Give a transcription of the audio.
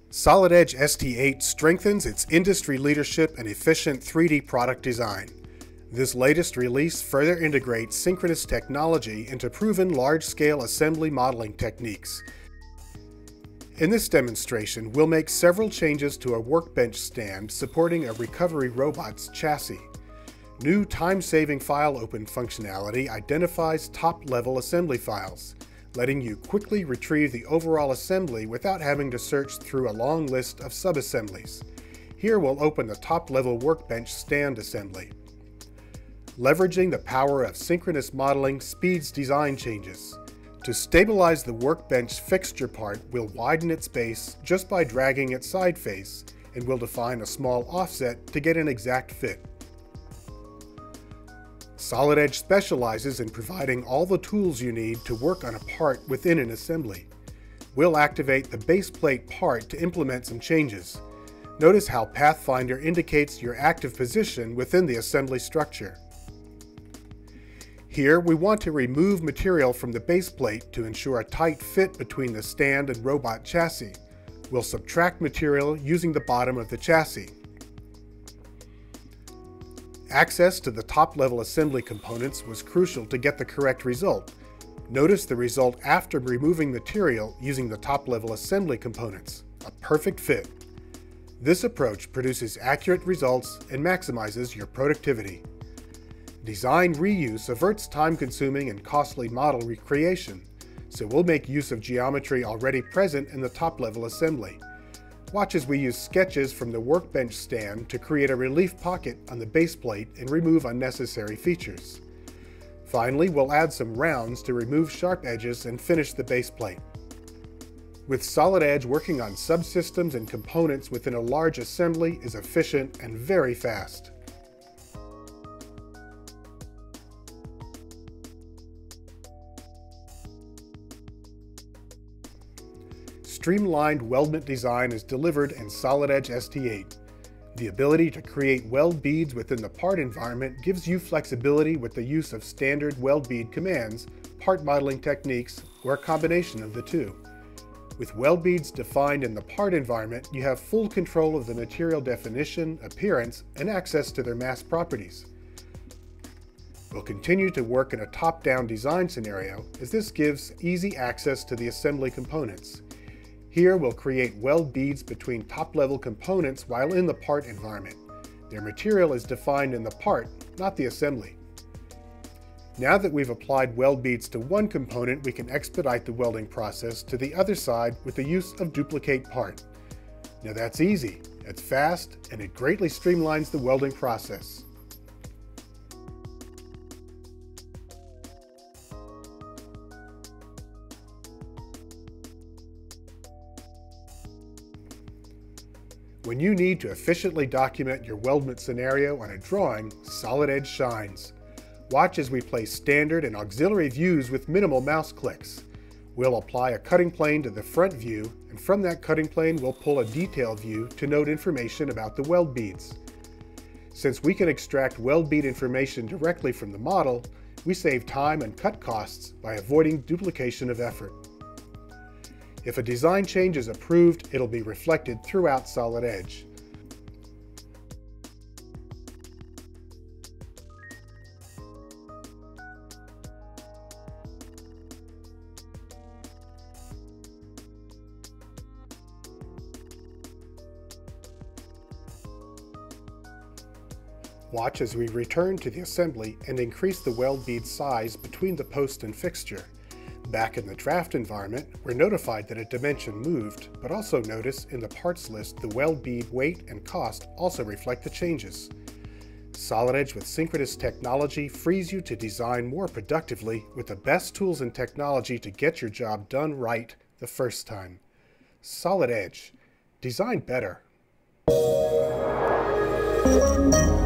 Solid Edge ST8 strengthens its industry leadership and efficient 3D product design. This latest release further integrates synchronous technology into proven large-scale assembly modeling techniques. In this demonstration, we'll make several changes to a workbench stand supporting a recovery robot's chassis. New time-saving file open functionality identifies top-level assembly files, letting you quickly retrieve the overall assembly without having to search through a long list of subassemblies. Here we'll open the top-level workbench stand assembly. Leveraging the power of synchronous modeling speeds design changes. To stabilize the workbench fixture part, we'll widen its base just by dragging its side face, and we'll define a small offset to get an exact fit. Solid Edge specializes in providing all the tools you need to work on a part within an assembly. We'll activate the base plate part to implement some changes. Notice how Pathfinder indicates your active position within the assembly structure. Here, we want to remove material from the base plate to ensure a tight fit between the stand and robot chassis. We'll subtract material using the bottom of the chassis. Access to the top-level assembly components was crucial to get the correct result. Notice the result after removing material using the top-level assembly components. A perfect fit. This approach produces accurate results and maximizes your productivity. Design reuse averts time-consuming and costly model recreation, so we'll make use of geometry already present in the top-level assembly. Watch as we use sketches from the workbench stand to create a relief pocket on the base plate and remove unnecessary features. Finally, we'll add some rounds to remove sharp edges and finish the base plate. With Solid Edge, working on subsystems and components within a large assembly is efficient and very fast. Streamlined weldment design is delivered in Solid Edge ST8. The ability to create weld beads within the part environment gives you flexibility with the use of standard weld bead commands, part modeling techniques, or a combination of the two. With weld beads defined in the part environment, you have full control of the material definition, appearance, and access to their mass properties. We'll continue to work in a top-down design scenario, as this gives easy access to the assembly components. Here we'll create weld beads between top-level components while in the part environment. Their material is defined in the part, not the assembly. Now that we've applied weld beads to one component, we can expedite the welding process to the other side with the use of duplicate part. Now that's easy, it's fast, and it greatly streamlines the welding process. When you need to efficiently document your weldment scenario on a drawing, Solid Edge shines. Watch as we place standard and auxiliary views with minimal mouse clicks. We'll apply a cutting plane to the front view, and from that cutting plane we'll pull a detail view to note information about the weld beads. Since we can extract weld bead information directly from the model, we save time and cut costs by avoiding duplication of effort. If a design change is approved, it'll be reflected throughout Solid Edge. Watch as we return to the assembly and increase the weld bead size between the post and fixture. Back in the draft environment, we're notified that a dimension moved, but also notice in the parts list the weld bead weight and cost also reflect the changes. Solid Edge with synchronous technology frees you to design more productively with the best tools and technology to get your job done right the first time. Solid Edge. Design better.